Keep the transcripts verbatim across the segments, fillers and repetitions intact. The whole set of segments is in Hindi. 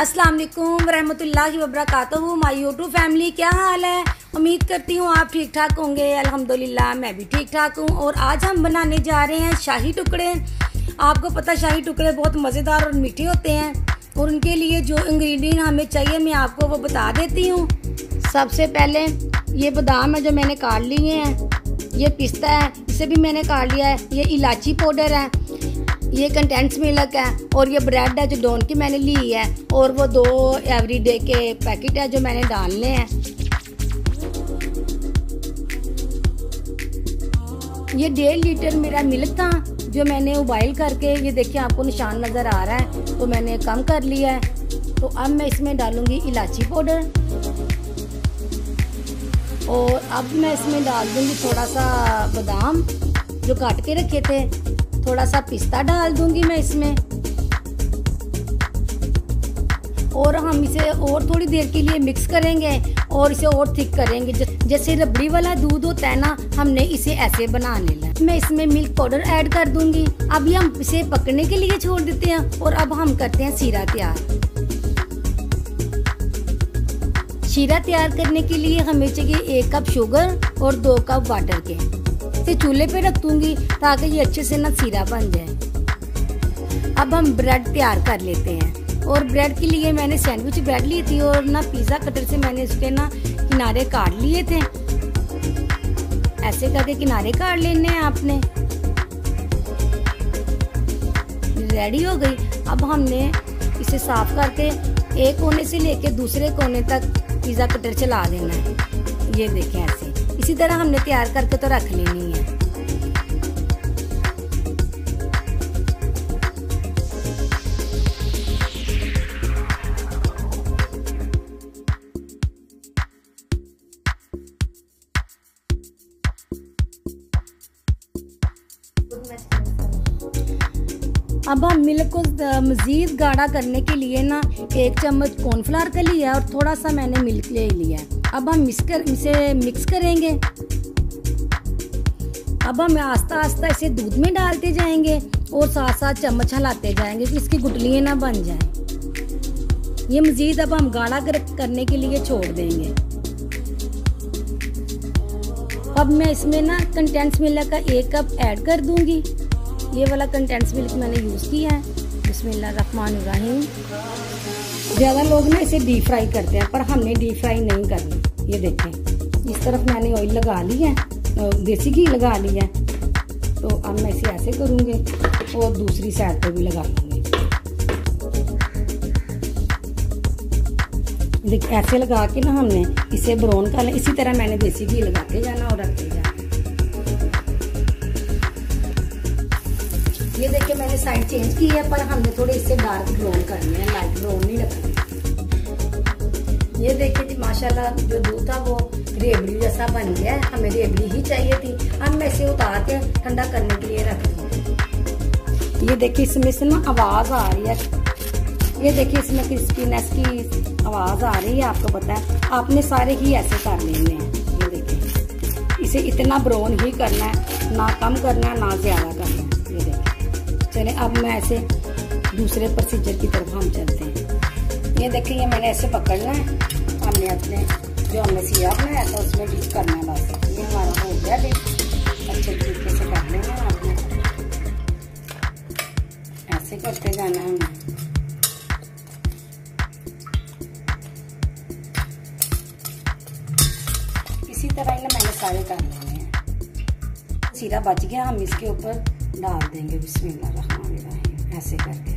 अस्सलाम वालेकुम रहमतुल्लाहि व बरकातहू। माय यूट्यूब फैमिली, क्या हाल है? उम्मीद करती हूँ आप ठीक ठाक होंगे। अल्हम्दुलिल्लाह मैं भी ठीक ठाक हूँ। और आज हम बनाने जा रहे हैं शाही टुकड़े। आपको पता शाही टुकड़े बहुत मज़ेदार और मीठे होते हैं, और उनके लिए जो इंग्रेडिएंट हमें चाहिए मैं आपको वो बता देती हूँ। सबसे पहले ये बादाम है जो मैंने काट लिए हैं, ये पिस्ता है इसे भी मैंने काट लिया है, ये इलायची पाउडर है, ये कंडेंस मिल्क है, और ये ब्रेड है जो डॉन की मैंने ली है, और वो दो एवरीडे के पैकेट है जो मैंने डालने हैं। ये डेढ़ लीटर मेरा मिल्क था जो मैंने उबाइल करके, ये देखिए आपको निशान नज़र आ रहा है, तो मैंने कम कर लिया है। तो अब मैं इसमें डालूंगी इलायची पाउडर, और अब मैं इसमें डाल दूंगी थोड़ा सा बादाम जो काट के रखे थे, थोड़ा सा पिस्ता डाल दूंगी मैं इसमें, और हम इसे और थोड़ी देर के लिए मिक्स करेंगे और इसे और थिक करेंगे। जैसे रबड़ी वाला दूध होता है ना, हमने इसे ऐसे बना लेना है। मैं इसमें मिल्क पाउडर ऐड कर दूंगी। अभी हम इसे पकने के लिए छोड़ देते हैं, और अब हम करते हैं शीरा तैयार। शीरा तैयार करने के लिए हमें चाहिए एक कप शुगर और दो कप वाटर के। इसे चूल्हे पे रख दूंगी ताकि ये अच्छे से ना शीरा बन जाए। अब हम ब्रेड तैयार कर लेते हैं, और ब्रेड के लिए मैंने सैंडविच ब्रेड ली थी, और ना पिज़्ज़ा कटर से मैंने इसके ना किनारे काट लिए थे। ऐसे करके किनारे काट लेने हैं आपने। रेडी हो गई। अब हमने इसे साफ करके एक कोने से लेके दूसरे कोने तक पिज़्ज़ा कटर चला देना है। ये देखें ऐसे, इसी तरह हमने तैयार करके तो रख लेनी है। अब हम मिल्क को मज़ीद गाढ़ा करने के लिए ना एक चम्मच कॉर्नफ्लावर का लिया है, और थोड़ा सा मैंने मिल्क ले लिया है। अब हम मिक्स कर इसे मिक्स करेंगे। अब हम आस्ता आस्ता इसे दूध में डालते जाएंगे और साथ साथ चम्मच हिलाते जाएंगे कि इसकी गुठलियाँ ना बन जाएं। ये मज़ीद अब हम गाढ़ा करने के लिए छोड़ देंगे। अब मैं इसमें ना कंडेंस मिल्क का एक कप ऐड कर दूंगी। ये वाला कंडेंस मिल्क मैंने यूज़ किया है। बिस्मिल्लाहिर्रहमानिर्रहीम। ज़्यादा लोग ना इसे डीप फ्राई करते हैं, पर हमने डीप फ्राई नहीं करनी। ये देखें, इस तरफ मैंने ऑयल लगा ली है, देसी घी लगा लिया है। तो अब मैं इसे ऐसे करूँगी और दूसरी साइड पे भी लगा लूँगी। देख ऐसे लगा के ना हमने इसे ब्राउन करना। इसी तरह मैंने देसी घी लगाते जाना और रखते जाना। ये देखिए मैंने साइड चेंज की है, पर हमने थोड़े इससे डार्क ब्राउन करने हैं, लाइट ब्राउन नहीं रखना। ये देखिए जी माशाल्लाह जो दूध था वो रेबड़ी जैसा बन गया है। हमें रेबड़ी ही चाहिए थी। अब मैं इसे उतार के ठंडा करने के लिए रख दूँगी। ये देखिए इसमें से ना आवाज़ आ रही है। ये देखिए इसमें क्रिस्पीनेस की आवाज़ आ रही है। आपको पता है, आपने सारे ही ऐसे कर लेने हैं। ये देखिए इसे इतना ब्राउन ही करना है, ना कम करना है ना ज़्यादा करना है। ये देखिए चले, अब मैं ऐसे दूसरे प्रोसीजर की तरफ हम चलते हैं। ये देखिए ये मैंने ऐसे पकड़ना है। हमने अपने जो हमने शीरा बनाया था उसमें डिप करना है। बस ये हमारा हो गया डिप। अच्छे तरीके से कर लेना है आपने, ऐसे करते जाना है हमें। इसी तरह ही ना मैंने सारे कर लेने हैं। शीरा बच गया, हम इसके ऊपर डाल देंगे बिस्मिल्लाहिर्रहमानिर्रहीम ऐसे करके।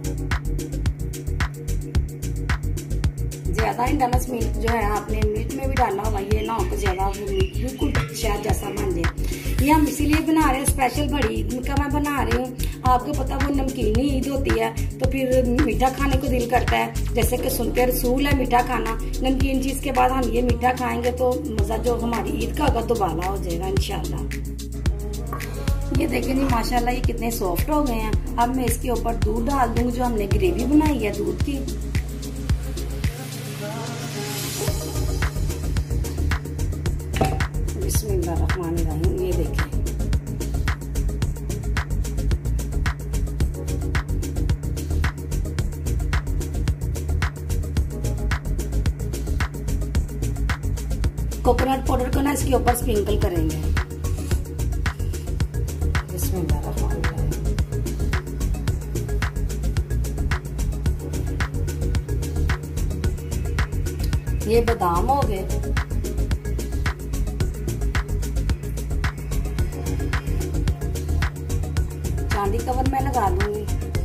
ज्यादा इंडनस मिल्क जो है आपने मिल्क में भी डालना होगा, ये ना हो ज्यादा बिल्कुल शहद जैसा बन जाए। ये हम इसीलिए बना रहे हैं, स्पेशल बड़ी ईद का मैं बना रही हूँ। आपको पता वो नमकीनी ईद होती है, तो फिर मीठा खाने को दिल करता है। जैसे कि सुनते रसूल है मीठा खाना, नमकीन चीज के बाद हम ये मीठा खाएंगे तो मजा जो हमारी ईद का होगा दोबारा हो जाएगा इंशाल्लाह। ये देखिए नहीं माशाल्लाह ये कितने सॉफ्ट हो गए हैं। अब मैं इसके ऊपर दूध डाल दूंगी जो हमने ग्रेवी बनाई है दूध की। बिस्मिल्लाहिर्रहमानिर्रहीम। ये देखिए कोकोनट पाउडर को ना इसके ऊपर स्प्रिंकल करेंगे। ये बादाम हो गए, चांदी कवर मैं लगा लूंगी।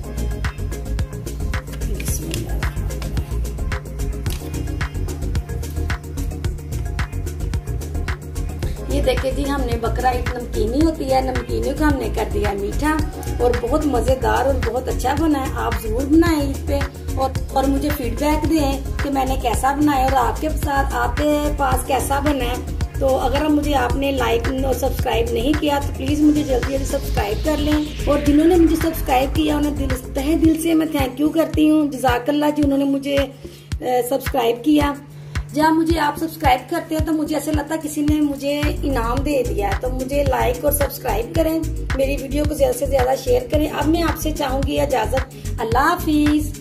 ये देखिए जी, हमने बकरा एक नमकीनी होती है, नमकीनी को हमने कर दिया मीठा और बहुत मजेदार और बहुत अच्छा बना है। आप जरूर बनाएं इस पे और, और मुझे फीडबैक दें कि मैंने कैसा बनाया और आपके साथ आपके पास कैसा बना है। तो अगर मुझे आपने लाइक और सब्सक्राइब नहीं किया तो प्लीज मुझे जल्दी जल्दी सब्सक्राइब कर लें। और जिन्होंने मुझे सब्सक्राइब किया उन्हें दिल तहे दिल से मैं थैंक यू करती हूँ। जज़ाकल्लाह जी, उन्होंने मुझे सब्सक्राइब किया। जब मुझे आप सब्सक्राइब करते हैं तो मुझे ऐसा लगता है किसी ने मुझे इनाम दे दिया। तो मुझे लाइक और सब्सक्राइब करें, मेरी वीडियो को ज्यादा से ज्यादा शेयर करें। अब मैं आपसे चाहूंगी इजाजत। अल्लाह हाफिज।